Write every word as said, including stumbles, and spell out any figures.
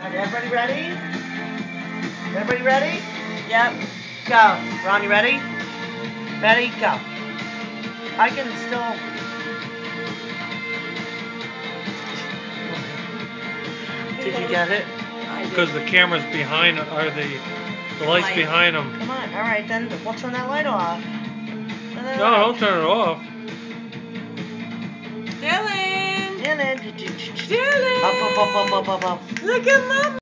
Okay, everybody ready? Everybody ready? Yep. Go. Ron, you ready? Ready? Go. I can still... Did you get it? Because the camera's behind, or the, the light's Light. behind them. Come on. All right, then we'll turn that light off. No, don't turn it off. Dylan! Dylan! Dylan! Up, up, up, up, up, up, up. Look at Mama!